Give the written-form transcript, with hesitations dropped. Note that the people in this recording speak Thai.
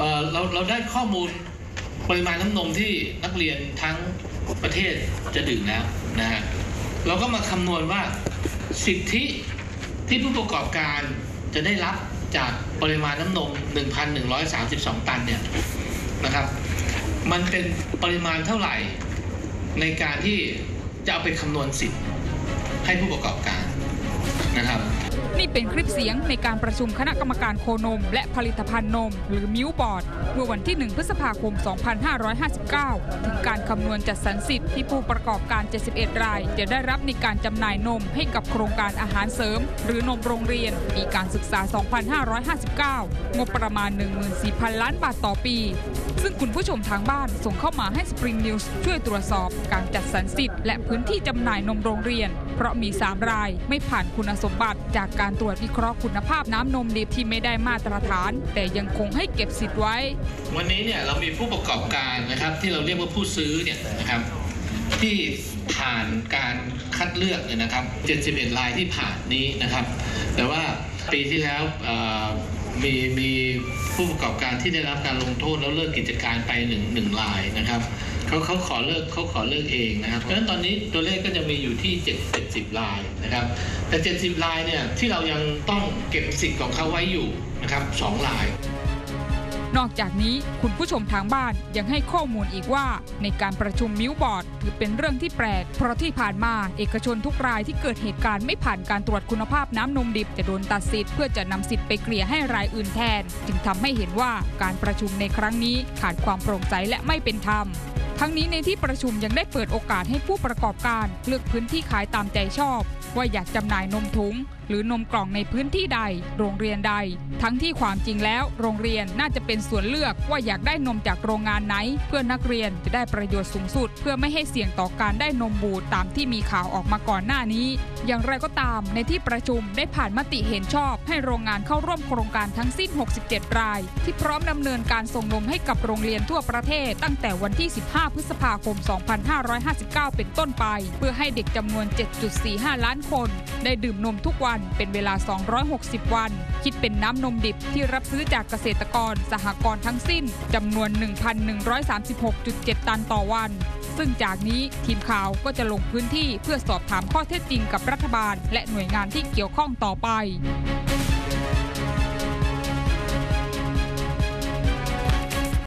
เราได้ข้อมูลปริมาณน้ำนมที่นักเรียนทั้งประเทศจะดื่มแล้วนะฮะเราก็มาคำนวณว่าสิทธิที่ผู้ประกอบการจะได้รับจากปริมาณน้ำนม 1,132 ตันเนี่ยนะครับมันเป็นปริมาณเท่าไหร่ในการที่จะเอาไปคำนวณสิทธิ์ให้ผู้ประกอบการนะครับนี่เป็นคลิปเสียงในการประชุมคณะกรรมการโคนมและผลิตภัณฑ์นมหรือมิลบอร์ดเมื่อวันที่1 พฤษภาคม 2559 ถึงการคำนวณจัดสรรสิทธิ์ที่ผู้ประกอบการ 71 รายจะได้รับในการจำหน่ายนมให้กับโครงการอาหารเสริมหรือนมโรงเรียนปีการศึกษา 2559 งบประมาณ 14,000 ล้านบาทต่อปีซึ่งคุณผู้ชมทางบ้านส่งเข้ามาให้ Spring News ช่วยตรวจสอบการจัดสรรสิทธิ์และพื้นที่จำหน่ายนมโรงเรียนเพราะมี 3 รายไม่ผ่านคุณสมบัติจากการตรวจวิเคราะห์คุณภาพน้ำนมดิบที่ไม่ได้มาตรฐานแต่ยังคงให้เก็บสิทธิ์ไว้วันนี้เนี่ยเรามีผู้ประกอบการนะครับที่เราเรียกว่าผู้ซื้อเนี่ยนะครับที่ผ่านการคัดเลือกเนี่ยนะครับ71 รายที่ผ่านนี้นะครับแต่ว่าปีที่แล้วมีผู้ประกอบการที่ได้รับการลงโทษแล้วเลิกกิจการไปหนึ่งรายนะครับเขาขอเลิกเองนะครับเพราะฉะนั้นตอนนี้ตัวเลขก็จะมีอยู่ที่70 รายนะครับแต่70 รายเนี่ยที่เรายังต้องเก็บสิทธิ์ของเขาไว้อยู่นะครับ2 รายนอกจากนี้คุณผู้ชมทางบ้านยังให้ข้อมูลอีกว่าในการประชุมมิลบอร์ดถือเป็นเรื่องที่แปลกเพราะที่ผ่านมาเอกชนทุกรายที่เกิดเหตุการณ์ไม่ผ่านการตรวจคุณภาพน้ำนมดิบจะโดนตัดสิทธิ์เพื่อจะนำสิทธิ์ไปเกลี่ยให้รายอื่นแทนจึงทำให้เห็นว่าการประชุมในครั้งนี้ขาดความโปร่งใสและไม่เป็นธรรมทั้งนี้ในที่ประชุมยังได้เปิดโอกาสให้ผู้ประกอบการเลือกพื้นที่ขายตามใจชอบว่าอยากจำหน่ายนมถุงหรือนมกล่องในพื้นที่ใดโรงเรียนใดทั้งที่ความจริงแล้วโรงเรียนน่าจะเป็นส่วนเลือกว่าอยากได้นมจากโรงงานไหนเพื่อนักเรียนจะได้ประโยชน์สูงสุดเพื่อไม่ให้เสี่ยงต่อการได้นมบูดตามที่มีข่าวออกมาก่อนหน้านี้อย่างไรก็ตามในที่ประชุมได้ผ่านมติเห็นชอบให้โรงงานเข้าร่วมโครงการทั้งสิ้น67 รายที่พร้อมดำเนินการส่งนมให้กับโรงเรียนทั่วประเทศตั้งแต่วันที่15 พฤษภาคม 2559 เป็นต้นไปเพื่อให้เด็กจำนวน 7.45 ล้านคนได้ดื่มนมทุกวันเป็นเวลา260 วันคิดเป็นน้ำนมดิบที่รับซื้อจากเกษตรกรสหกรณ์ทั้งสิ้นจำนวน 1,136.7 ตันต่อวันซึ่งจากนี้ทีมข่าวก็จะลงพื้นที่เพื่อสอบถามข้อเท็จจริงกับรัฐบาลและหน่วยงานที่เกี่ยวข้องต่อไป